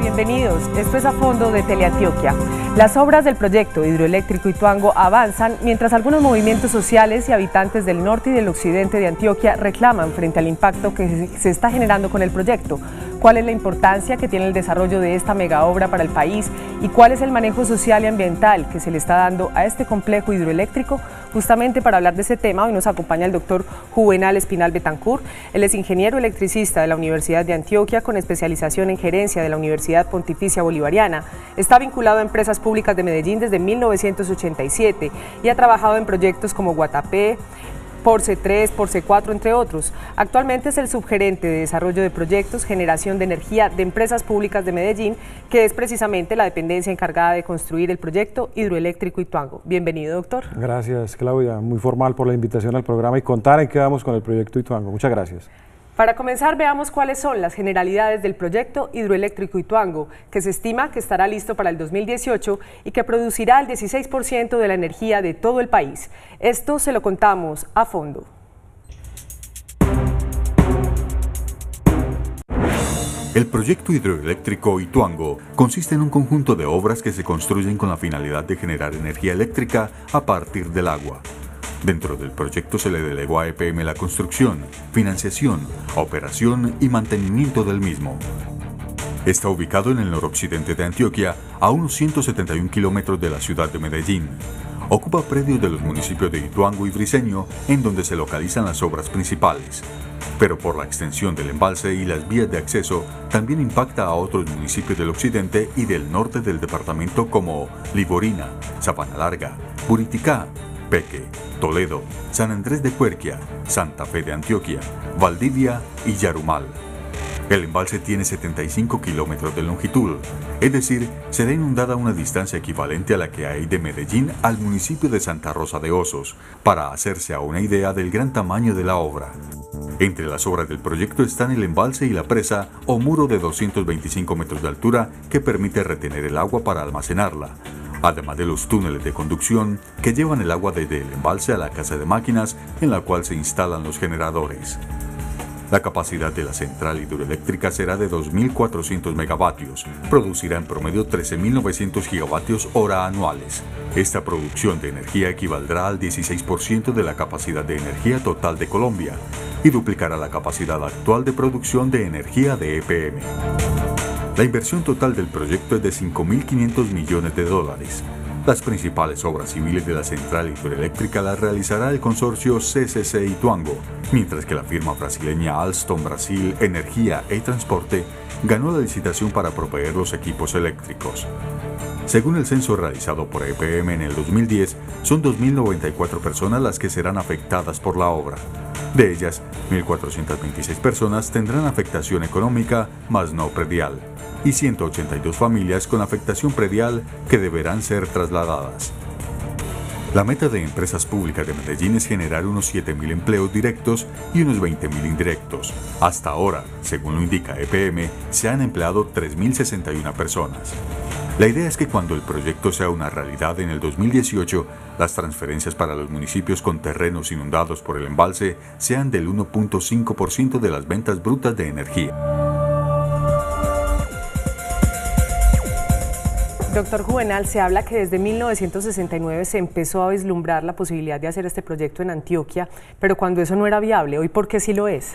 bienvenidos. Esto es A Fondo de Teleantioquia. Las obras del proyecto hidroeléctrico Ituango avanzan mientras algunos movimientos sociales y habitantes del norte y del occidente de Antioquia reclaman frente al impacto que se está generando con el proyecto. ¿Cuál es la importancia que tiene el desarrollo de esta megaobra para el país y cuál es el manejo social y ambiental que se le está dando a este complejo hidroeléctrico? Justamente para hablar de ese tema, hoy nos acompaña el doctor Juvenal Espinal Betancourt. Él es ingeniero electricista de la Universidad de Antioquia con especialización en gerencia de la Universidad Pontificia Bolivariana. Está vinculado a empresas públicas de Medellín desde 1987 y ha trabajado en proyectos como Guatapé, Porce 3, Porce 4, entre otros. Actualmente es el subgerente de desarrollo de proyectos, generación de energía de empresas públicas de Medellín, que es precisamente la dependencia encargada de construir el proyecto hidroeléctrico Ituango. Bienvenido, doctor. Gracias, Claudia. Muy formal por la invitación al programa y contar en qué vamos con el proyecto Ituango. Muchas gracias. Para comenzar, veamos cuáles son las generalidades del proyecto hidroeléctrico Ituango, que se estima que estará listo para el 2018 y que producirá el 16% de la energía de todo el país. Esto se lo contamos a fondo. El proyecto hidroeléctrico Ituango consiste en un conjunto de obras que se construyen con la finalidad de generar energía eléctrica a partir del agua. Dentro del proyecto se le delegó a EPM la construcción, financiación, operación y mantenimiento del mismo. Está ubicado en el noroccidente de Antioquia, a unos 171 kilómetros de la ciudad de Medellín. Ocupa predios de los municipios de Ituango y Briceño, en donde se localizan las obras principales. Pero por la extensión del embalse y las vías de acceso, también impacta a otros municipios del occidente y del norte del departamento como Liborina, Sabana Larga, Buriticá, Peque, Toledo, San Andrés de Cuerquia, Santa Fe de Antioquia, Valdivia y Yarumal. El embalse tiene 75 kilómetros de longitud, es decir, será inundada una distancia equivalente a la que hay de Medellín al municipio de Santa Rosa de Osos, para hacerse a una idea del gran tamaño de la obra. Entre las obras del proyecto están el embalse y la presa o muro de 225 metros de altura que permite retener el agua para almacenarla, además de los túneles de conducción que llevan el agua desde el embalse a la casa de máquinas en la cual se instalan los generadores. La capacidad de la central hidroeléctrica será de 2.400 megavatios, producirá en promedio 13.900 gigavatios hora anuales. Esta producción de energía equivaldrá al 16% de la capacidad de energía total de Colombia y duplicará la capacidad actual de producción de energía de EPM. La inversión total del proyecto es de $5.500 millones. Las principales obras civiles de la central hidroeléctrica las realizará el consorcio CCC Ituango, mientras que la firma brasileña Alstom Brasil Energía e Transporte ganó la licitación para proveer los equipos eléctricos. Según el censo realizado por EPM en el 2010, son 2.094 personas las que serán afectadas por la obra. De ellas, 1.426 personas tendrán afectación económica, más no predial, y 182 familias con afectación predial que deberán ser trasladadas. La meta de Empresas Públicas de Medellín es generar unos 7.000 empleos directos y unos 20.000 indirectos. Hasta ahora, según lo indica EPM, se han empleado 3.061 personas. La idea es que cuando el proyecto sea una realidad en el 2018, las transferencias para los municipios con terrenos inundados por el embalse sean del 1.5% de las ventas brutas de energía. Doctor Juvenal, se habla que desde 1969 se empezó a vislumbrar la posibilidad de hacer este proyecto en Antioquia, pero cuando eso no era viable, ¿hoy por qué sí lo es?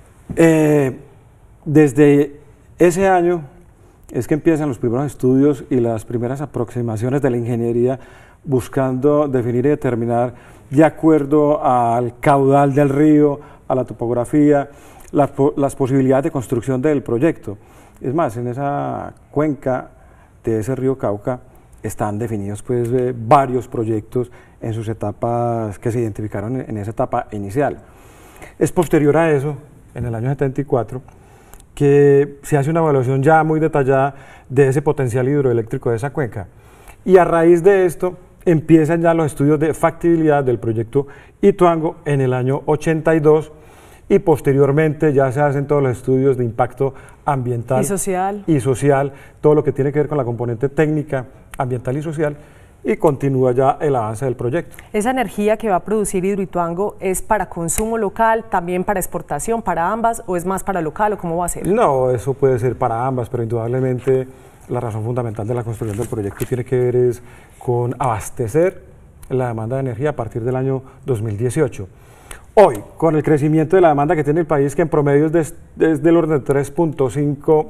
Desde ese año es que empiezan los primeros estudios y las primeras aproximaciones de la ingeniería buscando definir y determinar, de acuerdo al caudal del río, a la topografía, las posibilidades de construcción del proyecto. Es más, en esa cuenca de ese río Cauca están definidos pues, varios proyectos en sus etapas que se identificaron en esa etapa inicial. Es posterior a eso, en el año 74, que se hace una evaluación ya muy detallada de ese potencial hidroeléctrico de esa cuenca. Y a raíz de esto empiezan ya los estudios de factibilidad del proyecto Ituango en el año 82 y posteriormente ya se hacen todos los estudios de impacto ambiental y social, todo lo que tiene que ver con la componente técnica, ambiental y social, y continúa ya el avance del proyecto. ¿Esa energía que va a producir Hidroituango es para consumo local, también para exportación, para ambas, o es más para local, o cómo va a ser? No, eso puede ser para ambas, pero indudablemente la razón fundamental de la construcción del proyecto tiene que ver es con abastecer la demanda de energía a partir del año 2018. Hoy, con el crecimiento de la demanda que tiene el país, que en promedio es del orden de 3.5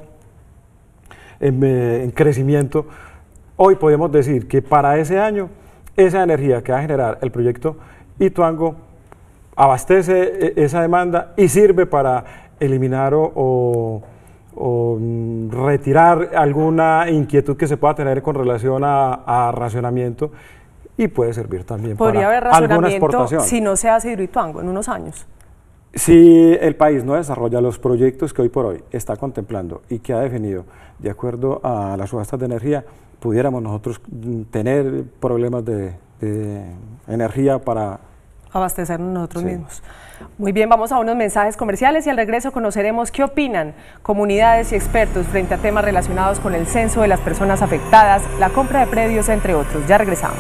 en crecimiento, hoy podemos decir que para ese año, esa energía que va a generar el proyecto Ituango abastece esa demanda y sirve para eliminar o retirar alguna inquietud que se pueda tener con relación a racionamiento, y puede servir también para alguna exportación. Si no se hace Hidroituango en unos años. Si el país no desarrolla los proyectos que hoy por hoy está contemplando y que ha definido de acuerdo a las subastas de energía, pudiéramos nosotros tener problemas de energía para abastecernos nosotros mismos. Muy bien, vamos a unos mensajes comerciales y al regreso conoceremos qué opinan comunidades y expertos frente a temas relacionados con el censo de las personas afectadas, la compra de predios, entre otros. Ya regresamos.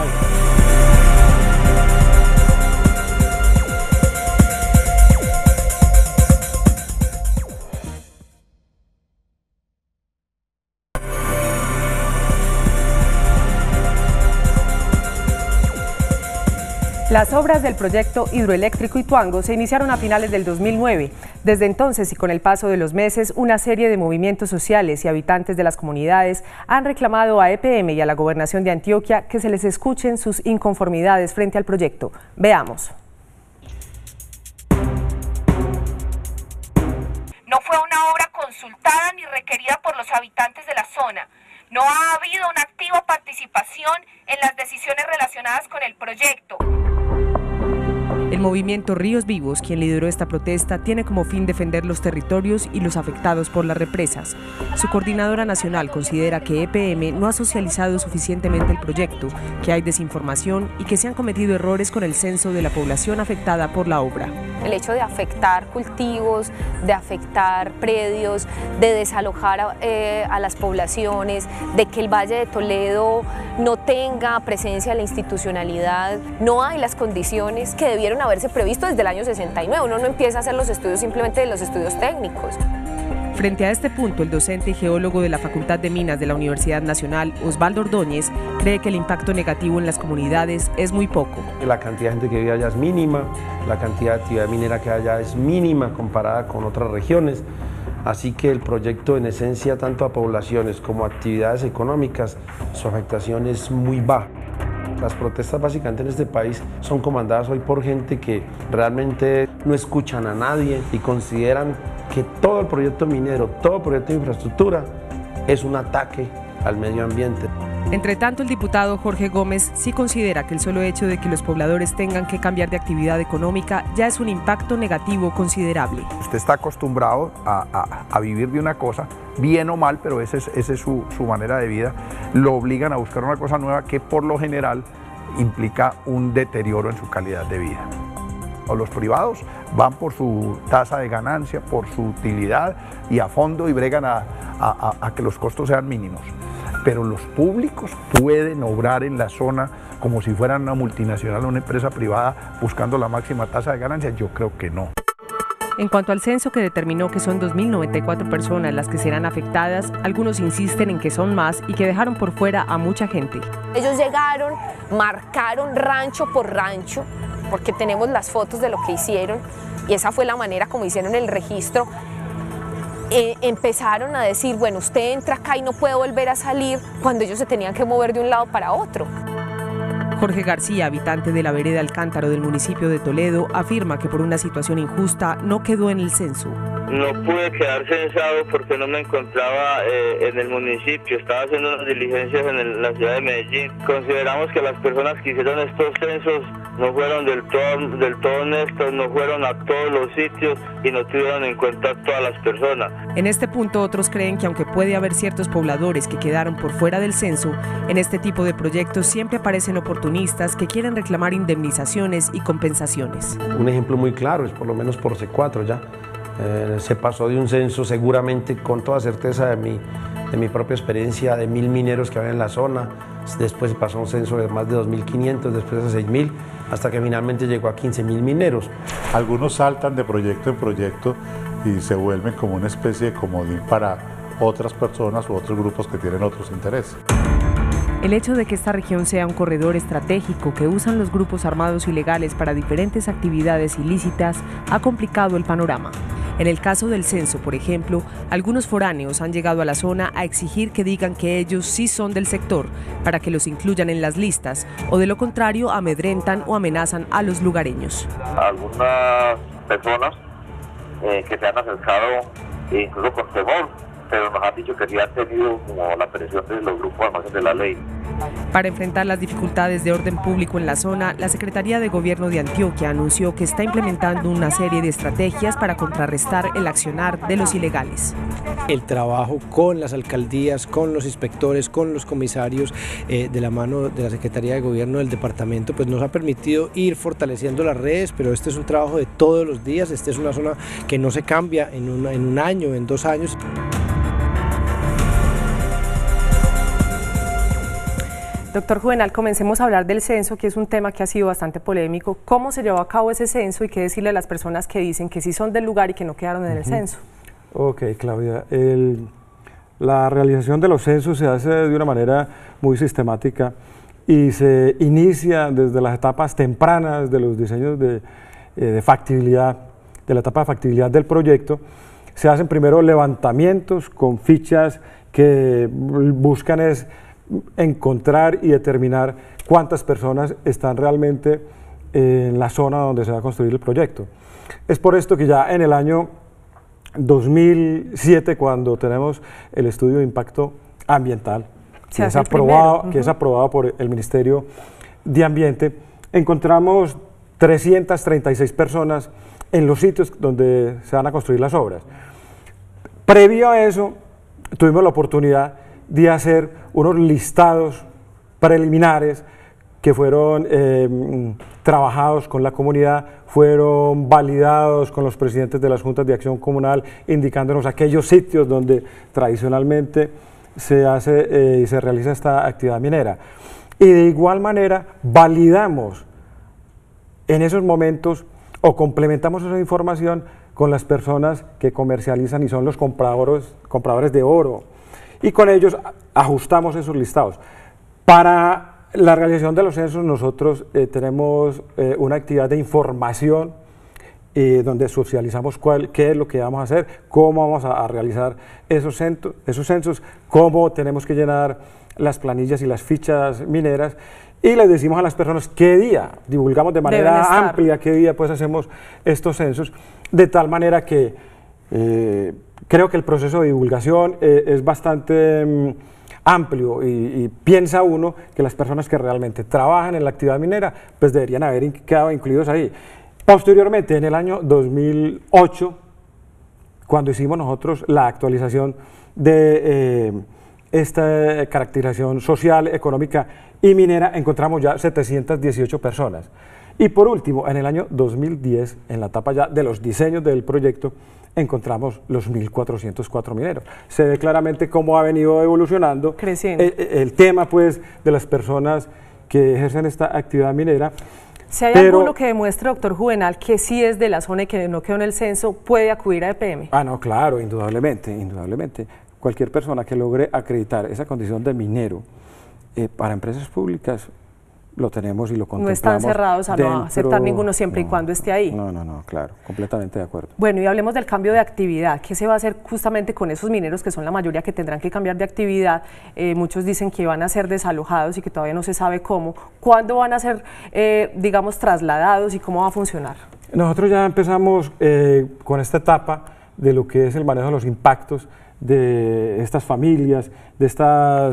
Las obras del proyecto hidroeléctrico Ituango se iniciaron a finales del 2009. Desde entonces y con el paso de los meses, una serie de movimientos sociales y habitantes de las comunidades han reclamado a EPM y a la Gobernación de Antioquia que se les escuchen sus inconformidades frente al proyecto. Veamos. No fue una obra consultada ni requerida por los habitantes de la zona. No ha habido una activa participación en las decisiones relacionadas con el proyecto. El movimiento Ríos Vivos, quien lideró esta protesta, tiene como fin defender los territorios y los afectados por las represas. Su coordinadora nacional considera que EPM no ha socializado suficientemente el proyecto, que hay desinformación y que se han cometido errores con el censo de la población afectada por la obra. El hecho de afectar cultivos, de afectar predios, de desalojar a las poblaciones, de que el Valle de Toledo no tenga presencia en la institucionalidad, no hay las condiciones que debieron haberse previsto desde el año 69. Uno no empieza a hacer los estudios simplemente de los estudios técnicos. Frente a este punto, el docente y geólogo de la Facultad de Minas de la Universidad Nacional, Osvaldo Ordóñez, cree que el impacto negativo en las comunidades es muy poco. La cantidad de gente que vive allá es mínima, la cantidad de actividad minera que hay allá es mínima comparada con otras regiones, así que el proyecto en esencia, tanto a poblaciones como a actividades económicas, su afectación es muy baja. Las protestas básicamente en este país son comandadas hoy por gente que realmente no escuchan a nadie y consideran que todo el proyecto minero, todo el proyecto de infraestructura es un ataque al medio ambiente. Entre tanto, el diputado Jorge Gómez sí considera que el solo hecho de que los pobladores tengan que cambiar de actividad económica ya es un impacto negativo considerable. Usted está acostumbrado a vivir de una cosa, bien o mal, pero esa es su manera de vida. Lo obligan a buscar una cosa nueva que por lo general implica un deterioro en su calidad de vida. Los privados van por su tasa de ganancia, por su utilidad y a fondo y bregan a que los costos sean mínimos. Pero los públicos pueden obrar en la zona como si fueran una multinacional o una empresa privada buscando la máxima tasa de ganancia. Yo creo que no. En cuanto al censo, que determinó que son 2.094 personas las que serán afectadas, algunos insisten en que son más y que dejaron por fuera a mucha gente. Ellos llegaron, marcaron rancho por rancho, porque tenemos las fotos de lo que hicieron y esa fue la manera como hicieron el registro. Empezaron a decir, bueno, usted entra acá y no puede volver a salir, cuando ellos se tenían que mover de un lado para otro. Jorge García, habitante de la vereda Alcántaro del municipio de Toledo, afirma que por una situación injusta no quedó en el censo. No pude quedar censado porque no me encontraba en el municipio, estaba haciendo unas diligencias en la ciudad de Medellín. Consideramos que las personas que hicieron estos censos no fueron del todo honestos, no fueron a todos los sitios y no tuvieron en cuenta a todas las personas. En este punto, otros creen que aunque puede haber ciertos pobladores que quedaron por fuera del censo, en este tipo de proyectos siempre aparecen oportunistas que quieren reclamar indemnizaciones y compensaciones. Un ejemplo muy claro es por lo menos por C4 ya. Se pasó de un censo seguramente con toda certeza de de mi propia experiencia de 1000 mineros que había en la zona, después pasó a un censo de más de 2500, después a 6000, hasta que finalmente llegó a 15.000 mineros. Algunos saltan de proyecto en proyecto y se vuelven como una especie de comodín para otras personas u otros grupos que tienen otros intereses. El hecho de que esta región sea un corredor estratégico que usan los grupos armados ilegales para diferentes actividades ilícitas ha complicado el panorama. En el caso del censo, por ejemplo, algunos foráneos han llegado a la zona a exigir que digan que ellos sí son del sector para que los incluyan en las listas, o de lo contrario amedrentan o amenazan a los lugareños. Algunas personas que se han acercado incluso con temor, pero nos han dicho que sí han tenido como la presión de los grupos al margen de la ley. Para enfrentar las dificultades de orden público en la zona, la Secretaría de Gobierno de Antioquia anunció que está implementando una serie de estrategias para contrarrestar el accionar de los ilegales. El trabajo con las alcaldías, con los inspectores, con los comisarios, de la mano de la Secretaría de Gobierno del departamento, pues nos ha permitido ir fortaleciendo las redes, pero este es un trabajo de todos los días, esta es una zona que no se cambia en un año, en 2 años. Doctor Juvenal, comencemos a hablar del censo, que es un tema que ha sido bastante polémico. ¿Cómo se llevó a cabo ese censo y qué decirle a las personas que dicen que sí son del lugar y que no quedaron en el censo? Ok, Claudia. La realización de los censos se hace de una manera muy sistemática y se inicia desde las etapas tempranas de los diseños de factibilidad, de la etapa de factibilidad del proyecto. Se hacen primero levantamientos con fichas que buscan encontrar y determinar cuántas personas están realmente en la zona donde se va a construir el proyecto. Es por esto que ya en el año 2007, cuando tenemos el estudio de impacto ambiental, que es aprobado por el Ministerio de Ambiente, encontramos 336 personas en los sitios donde se van a construir las obras. Previo a eso, tuvimos la oportunidad de hacer unos listados preliminares que fueron trabajados con la comunidad, fueron validados con los presidentes de las juntas de acción comunal, indicándonos aquellos sitios donde tradicionalmente se hace y se realiza esta actividad minera. Y de igual manera validamos en esos momentos o complementamos esa información con las personas que comercializan y son los compradores de oro, y con ellos ajustamos esos listados. Para la realización de los censos censos tenemos una actividad de información donde socializamos qué es lo que vamos a hacer, cómo vamos a realizar esos censos, cómo tenemos que llenar las planillas y las fichas mineras, y les decimos a las personas qué día, divulgamos de manera amplia qué día pues hacemos estos censos, de tal manera que creo que el proceso de divulgación es bastante amplio y piensa uno que las personas que realmente trabajan en la actividad minera pues deberían haber quedado incluidos ahí. Posteriormente, en el año 2008, cuando hicimos nosotros la actualización de esta caracterización social, económica y minera, encontramos ya 718 personas. Y por último, en el año 2010, en la etapa ya de los diseños del proyecto, encontramos los 1.404 mineros. Se ve claramente cómo ha venido evolucionando el tema pues de las personas que ejercen esta actividad minera. Si hay alguno que demuestre, doctor Juvenal, que sí es de la zona y que no quedó en el censo, ¿puede acudir a EPM? Ah, no, claro, indudablemente, indudablemente. Cualquier persona que logre acreditar esa condición de minero para empresas públicas, lo tenemos y lo contemplamos. No están cerrados a no aceptar ninguno siempre y cuando esté ahí. No, claro, completamente de acuerdo. Bueno, y hablemos del cambio de actividad. ¿Qué se va a hacer justamente con esos mineros que son la mayoría que tendrán que cambiar de actividad? Muchos dicen que van a ser desalojados y que todavía no se sabe cómo. ¿Cuándo van a ser, digamos, trasladados y cómo va a funcionar? Nosotros ya empezamos con esta etapa de lo que es el manejo de los impactos de estas familias, de estas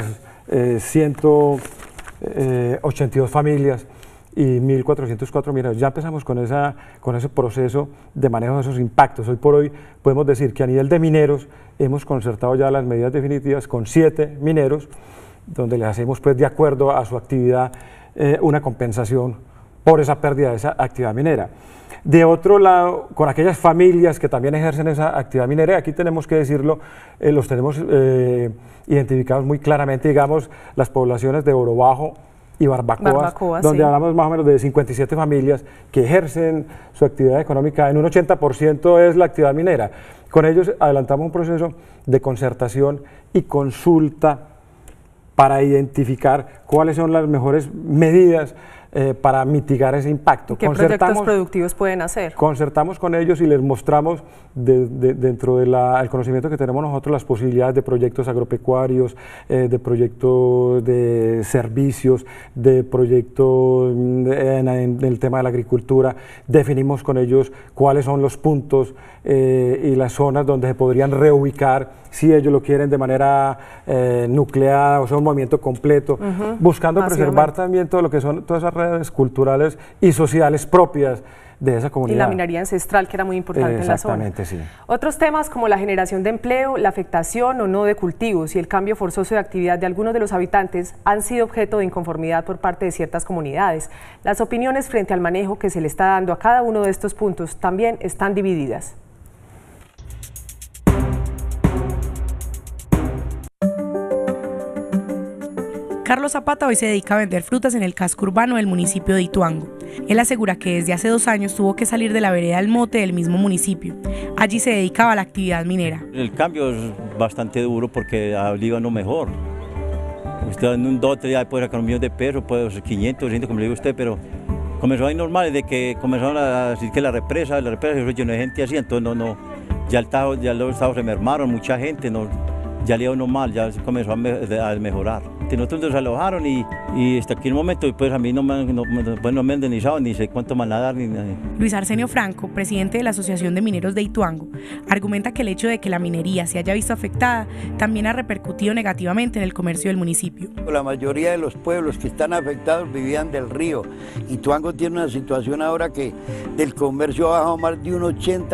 182 familias y 1.404 mineros. Ya empezamos con ese proceso de manejo de esos impactos. Hoy por hoy podemos decir que a nivel de mineros hemos concertado ya las medidas definitivas con 7 mineros, donde les hacemos pues de acuerdo a su actividad una compensación por esa pérdida de esa actividad minera. De otro lado, con aquellas familias que también ejercen esa actividad minera, aquí tenemos que decirlo, los tenemos identificados muy claramente, digamos, las poblaciones de Oro Bajo y Barbacoas, donde hablamos más o menos de 57 familias que ejercen su actividad económica, en un 80% es la actividad minera. Con ellos adelantamos un proceso de concertación y consulta para identificar cuáles son las mejores medidas para mitigar ese impacto. ¿Qué proyectos productivos pueden hacer? Concertamos con ellos y les mostramos dentro del conocimiento que tenemos nosotros las posibilidades de proyectos agropecuarios, de proyectos de servicios, de proyectos en el tema de la agricultura. Definimos con ellos cuáles son los puntos y las zonas donde se podrían reubicar si ellos lo quieren de manera nucleada, o sea, un movimiento completo, buscando preservar también todo lo que son todas esas redes culturales y sociales propias de esa comunidad. Y la minería ancestral, que era muy importante en la zona. Exactamente, sí. Otros temas como la generación de empleo, la afectación o no de cultivos y el cambio forzoso de actividad de algunos de los habitantes han sido objeto de inconformidad por parte de ciertas comunidades. Las opiniones frente al manejo que se le está dando a cada uno de estos puntos también están divididas. Carlos Zapata hoy se dedica a vender frutas en el casco urbano del municipio de Ituango. Él asegura que desde hace 2 años tuvo que salir de la vereda El Mote del mismo municipio. Allí se dedicaba a la actividad minera. El cambio es bastante duro porque obliga a no mejor. Usted en un dote ya puede sacar $1.000.000 de pesos, puede ser 500, 200, como le digo a usted, pero comenzó ahí normal, desde que comenzaron a decir que la represa se llenó de gente así, entonces ya los estados se mermaron, mucha gente, ya le iba uno mal, ya comenzó a mejorar. Nosotros nos alojaron y hasta aquí en el momento, pues a mí no me han indemnizado, ni sé cuánto más nadar. Luis Arsenio Franco, presidente de la Asociación de Mineros de Ituango, argumenta que el hecho de que la minería se haya visto afectada también ha repercutido negativamente en el comercio del municipio. La mayoría de los pueblos que están afectados vivían del río. Ituango tiene una situación ahora que del comercio ha bajado más de un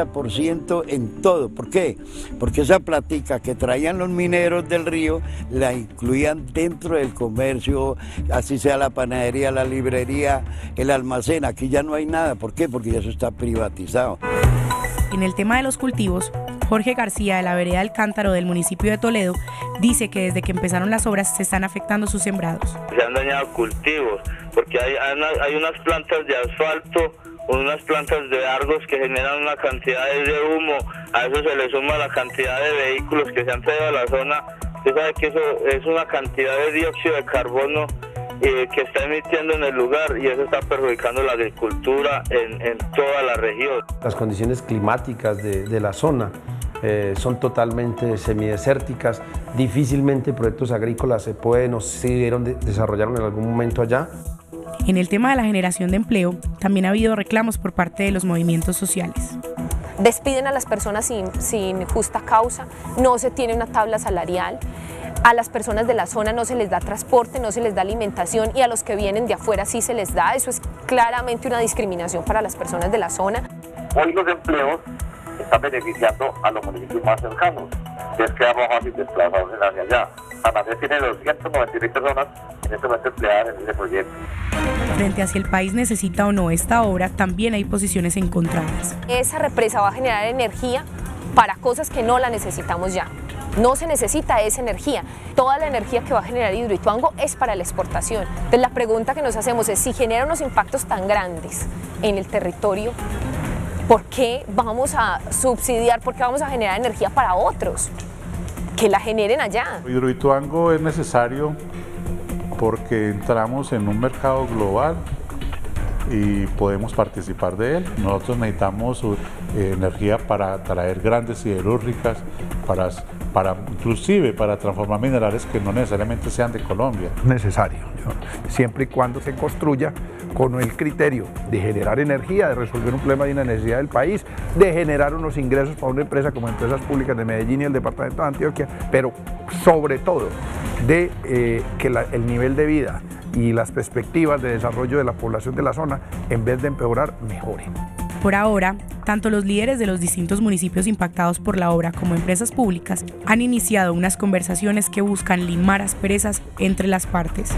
80% en todo. ¿Por qué? Porque esa plática que traían los mineros del río la incluían dentro del comercio, así sea la panadería, la librería, el almacén. Aquí ya no hay nada. ¿Por qué? Porque ya eso está privatizado. En el tema de los cultivos, Jorge García, de la vereda El Cántaro del municipio de Toledo, dice que desde que empezaron las obras se están afectando sus sembrados. Se han dañado cultivos, porque hay unas plantas de asfalto, unas plantas de argos que generan una cantidad de humo, a eso se le suma la cantidad de vehículos que se han traído a la zona. Usted sabe que eso es una cantidad de dióxido de carbono que está emitiendo en el lugar, y eso está perjudicando la agricultura en toda la región. Las condiciones climáticas de la zona son totalmente semidesérticas, difícilmente proyectos agrícolas se pueden o se desarrollaron en algún momento allá. En el tema de la generación de empleo, también ha habido reclamos por parte de los movimientos sociales. Despiden a las personas sin justa causa, no se tiene una tabla salarial, a las personas de la zona no se les da transporte, no se les da alimentación, y a los que vienen de afuera sí se les da. Eso es claramente una discriminación para las personas de la zona. Hoy los empleos están beneficiando a los municipios más cercanos, que es que vamos fácil desplazarse hacia allá. San Andrés tiene 296 personas en este momento empleadas en ese proyecto. Frente a si el país necesita o no esta obra, también hay posiciones encontradas. Esa represa va a generar energía para cosas que no la necesitamos ya. No se necesita esa energía. Toda la energía que va a generar Hidroituango es para la exportación. Entonces la pregunta que nos hacemos es, si genera unos impactos tan grandes en el territorio, ¿por qué vamos a subsidiar, por qué vamos a generar energía para otros? Que la generen allá. Hidroituango es necesario porque entramos en un mercado global y podemos participar de él. Nosotros necesitamos energía para traer grandes siderúrgicas, inclusive para transformar minerales que no necesariamente sean de Colombia. Necesario, siempre y cuando se construya con el criterio de generar energía, de resolver un problema y una necesidad del país, de generar unos ingresos para una empresa como Empresas Públicas de Medellín y el departamento de Antioquia, pero sobre todo de que el nivel de vida y las perspectivas de desarrollo de la población de la zona, en vez de empeorar, mejoren. Por ahora, tanto los líderes de los distintos municipios impactados por la obra como empresas públicas han iniciado unas conversaciones que buscan limar asperezas entre las partes.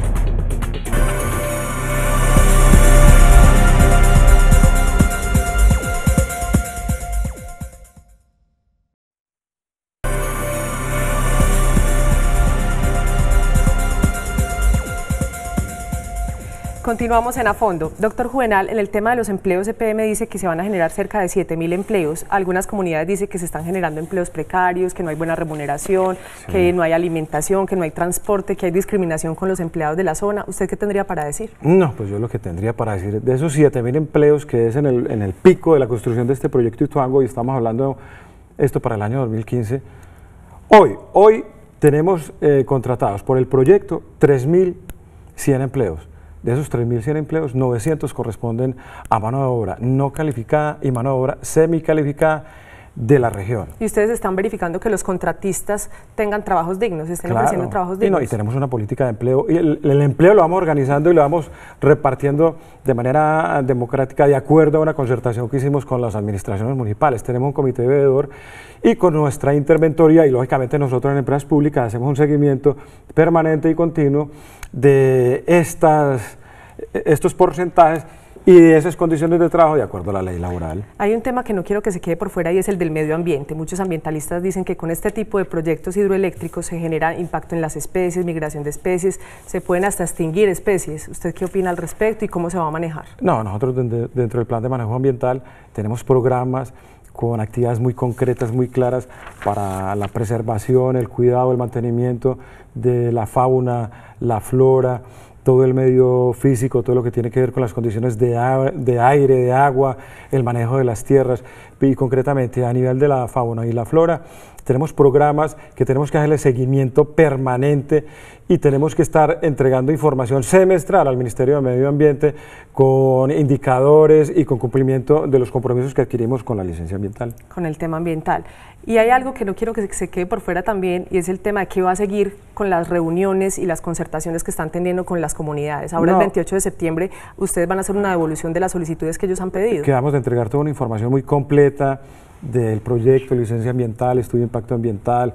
Continuamos en A Fondo. Doctor Juvenal, en el tema de los empleos, EPM dice que se van a generar cerca de 7.000 empleos. Algunas comunidades dicen que se están generando empleos precarios, que no hay buena remuneración, que no hay alimentación, que no hay transporte, que hay discriminación con los empleados de la zona. ¿Usted qué tendría para decir? No, pues yo lo que tendría para decir, de esos 7.000 empleos que es en el pico de la construcción de este proyecto Ituango, y estamos hablando esto para el año 2015, hoy tenemos contratados por el proyecto 3.100 empleos. De esos 3.100 empleos, 900 corresponden a mano de obra no calificada y mano de obra semicalificada de la región. ¿Y ustedes están verificando que los contratistas tengan trabajos dignos, estén ofreciendo trabajos dignos? Y tenemos una política de empleo, y el empleo lo vamos organizando y lo vamos repartiendo de manera democrática de acuerdo a una concertación que hicimos con las administraciones municipales. Tenemos un comité veedor y con nuestra interventoría, y lógicamente nosotros en empresas públicas hacemos un seguimiento permanente y continuo de estos porcentajes y de esas condiciones de trabajo de acuerdo a la ley laboral. Hay un tema que no quiero que se quede por fuera y es el del medio ambiente. Muchos ambientalistas dicen que con este tipo de proyectos hidroeléctricos se genera impacto en las especies, migración de especies, se pueden hasta extinguir especies. ¿Usted qué opina al respecto y cómo se va a manejar? No, nosotros dentro del plan de manejo ambiental tenemos programas con actividades muy concretas, muy claras para la preservación, el cuidado, el mantenimiento de la fauna, la flora, todo el medio físico, todo lo que tiene que ver con las condiciones de aire, de agua, el manejo de las tierras, y concretamente a nivel de la fauna y la flora tenemos programas que tenemos que hacerle seguimiento permanente y tenemos que estar entregando información semestral al Ministerio de Medio Ambiente con indicadores y con cumplimiento de los compromisos que adquirimos con la licencia ambiental. Con el tema ambiental. Y hay algo que no quiero que se quede por fuera también, y es el tema de qué va a seguir con las reuniones y las concertaciones que están teniendo con las comunidades. Ahora el 28 de septiembre ustedes van a hacer una devolución de las solicitudes que ellos han pedido. Quedamos de entregar toda una información muy completa del proyecto, licencia ambiental, estudio de impacto ambiental,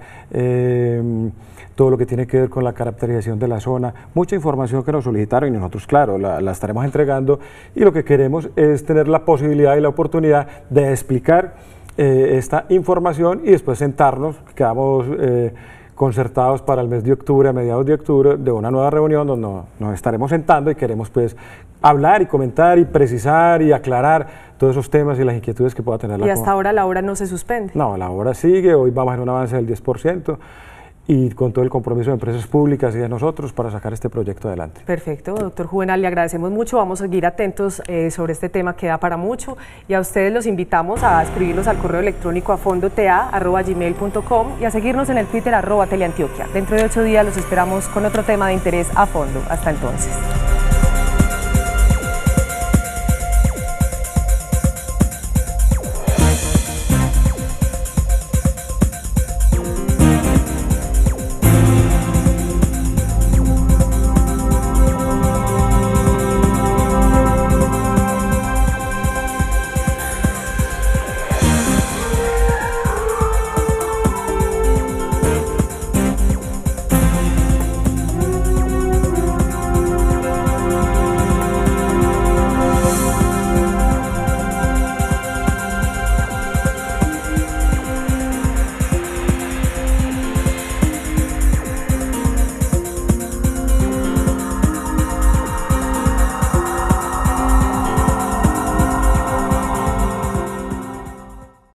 todo lo que tiene que ver con la caracterización de la zona, mucha información que nos solicitaron y nosotros, claro, la estaremos entregando, y lo que queremos es tener la posibilidad y la oportunidad de explicar esta información y después sentarnos, quedamos concertados para el mes de octubre, a mediados de octubre, de una nueva reunión donde nos estaremos sentando y queremos pues hablar y comentar y precisar y aclarar todos esos temas y las inquietudes que pueda tener la comunidad. Y hasta ahora la obra no se suspende. No, la obra sigue, hoy vamos en un avance del 10% y con todo el compromiso de empresas públicas y de nosotros para sacar este proyecto adelante. Perfecto, doctor Juvenal, le agradecemos mucho, vamos a seguir atentos sobre este tema que da para mucho, y a ustedes los invitamos a escribirnos al correo electrónico afondota@gmail.com y a seguirnos en el Twitter @teleantioquia. Dentro de 8 días los esperamos con otro tema de interés a fondo. Hasta entonces.